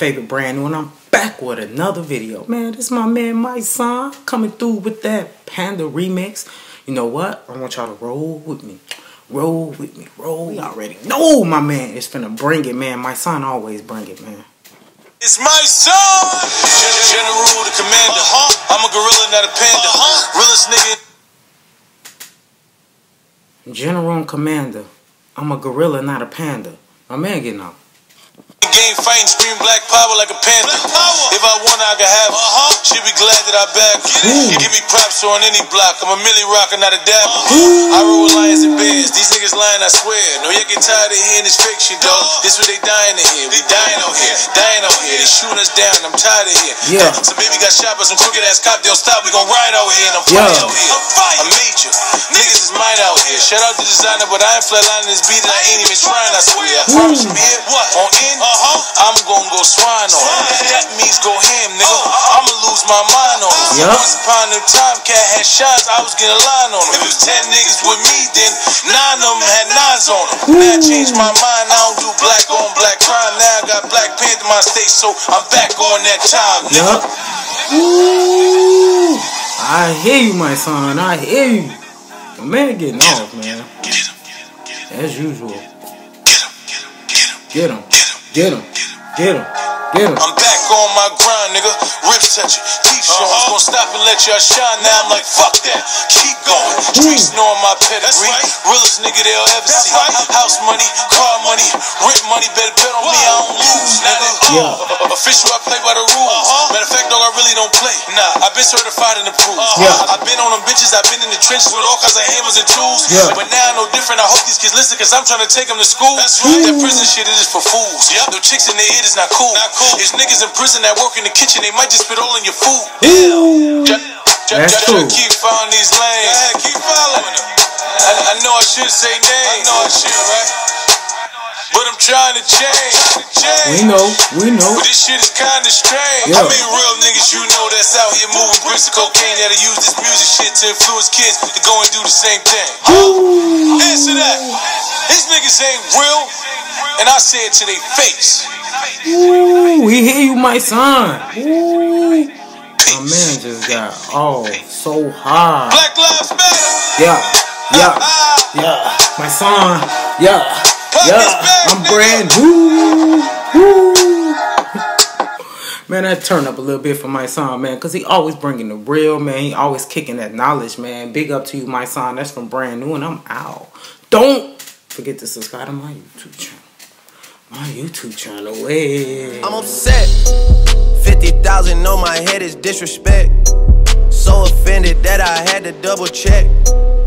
favorite brand new, and I'm back with another video. Man, this is my man Mysonne coming through with that Panda remix. You know what? I want y'all to roll with me. Roll with me. Roll. You already know my man is finna bring it, man. Mysonne always bring it, man. It's Mysonne, General the Commander. I'm a gorilla, not a panda. Realest nigga. General Commander. I'm a gorilla, not a panda. My man getting out. Game fighting, scream black power like a panda. If I want, I can have it. She'll be glad that I back it. Give me props on any block. I'm a milli rocker, not a dapper. I roll with lions and bears. These niggas lying, I swear. No, you get tired of hearing this fake shit, dog. This what they dying to hear. We dying out here, dying out here. They shooting us down. I'm tired of here. Yeah. Some baby got shot by some crooked ass cop. They'll stop. We gon' ride out here, and I'm flying out here. I'm major. Niggas is mine out here. Shout out to designer, but I ain't flatlining this beat, and I ain't even trying. I swear. I promise from here on in. I'm gonna go swine on it. That means go ham, nigga. I'ma lose my mind on it. Once upon a time, cat had shots, I was getting a line on it. If it was 10 niggas with me, then 9 of them had 9s on them. Now I changed my mind, I don't do black on black crime. Now I got Black Panther my stage, so I'm back on that time, nigga. Ooh, I hear you, Mysonne. I hear you. The man getting off, man. As usual. Get him. Get him. Get him. Get him. I'm back on my grind, nigga. Ribs touching, teeth showing. Gonna stop and let y'all shine. Now I'm like, fuck that. Keep going. Streets knowing my pedigree. Realest nigga they'll ever see. House money, car money, rent money. Better bet on me, I don't lose, nigga. Official, I play by the rules. Matter of fact, dog, I really don't play. Nah, I've been certified in the proof. I've been on them bitches. I've been in the trenches with all kinds of hammers and tools. But now I know different. I hope these kids listen, cause I'm trying to take them to school. That prison shit is just for fools. No chicks in the ear is not cool. There's niggas in prison that work in the kitchen, they might just spit all in your food. That's true. Keep following these lanes. Keep following them. I know I should say names. I know I should, right? But I'm trying to change. We know. But this shit is kinda strange. I mean, real niggas you know that's out here moving bricks of cocaine that'll use this music shit to influence kids to go and do the same thing. Answer that. These niggas ain't real, and I say it to their face. Ooh, we hear you, Mysonne. Ooh. My man just got so hard. Black Lives Matter. Yeah. Mysonne. Yeah. I'm brand new. Man, that turned up a little bit for Mysonne, man, because he always bringing the real, man. He always kicking that knowledge, man. Big up to you, Mysonne. That's from Brand New, and I'm out. Don't forget to subscribe to my YouTube channel. Hey. I'm upset. 50,000 on my head is disrespect. So offended that I had to double check.